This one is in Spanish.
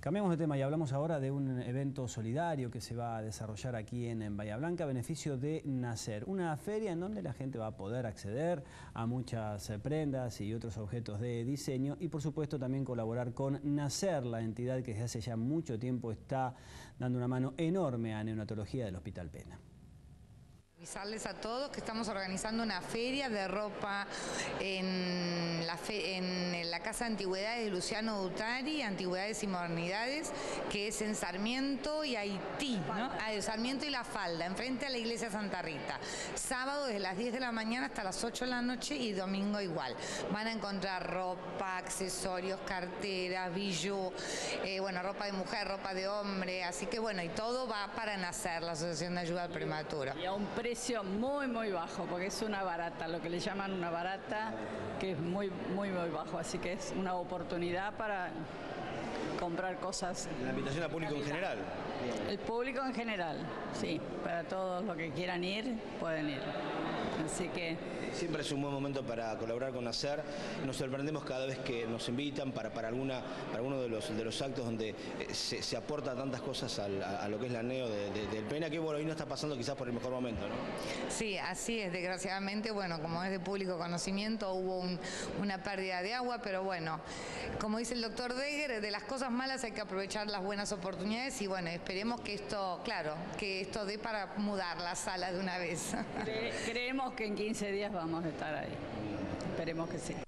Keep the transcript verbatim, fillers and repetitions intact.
Cambiamos de tema y hablamos ahora de un evento solidario que se va a desarrollar aquí en, en Bahía Blanca a beneficio de Nacer, una feria en donde la gente va a poder acceder a muchas eh, prendas y otros objetos de diseño y por supuesto también colaborar con Nacer, la entidad que desde hace ya mucho tiempo está dando una mano enorme a neonatología del Hospital Pena. Avisarles a todos que estamos organizando una feria de ropa en la, fe, en la Casa de Antigüedades de Luciano Dutari, Antigüedades y Modernidades, que es en Sarmiento y Haití, ¿no? Ah, Sarmiento y La Falda, enfrente a la iglesia Santa Rita. Sábado desde las diez de la mañana hasta las ocho de la noche y domingo igual. Van a encontrar ropa, accesorios, carteras, bijoux, eh, bueno, ropa de mujer, ropa de hombre, así que bueno, y todo va para Nacer, la Asociación de Ayuda al Prematuro. Y a un precio muy muy bajo, porque es una barata, lo que le llaman una barata, que es muy muy muy bajo, así que es una oportunidad para comprar cosas. ¿La invitación al público en general? El público en general, sí, para todos los que quieran ir, pueden ir. Así que... Siempre es un buen momento para colaborar con Nacer. Nos sorprendemos cada vez que nos invitan para, para, alguna, para alguno de los, de los actos donde se, se aporta tantas cosas al, a, a lo que es la neo de, de, del Pena, que bueno, hoy no está pasando quizás por el mejor momento, ¿no? Sí, así es, desgraciadamente, bueno, como es de público conocimiento, hubo un, una pérdida de agua, pero bueno, como dice el doctor Deger, de las cosas malas hay que aprovechar las buenas oportunidades y bueno, esperemos que esto, claro, que esto dé para mudar la sala de una vez. Cre- creemos que en quince días vamos a estar ahí. Esperemos que sí.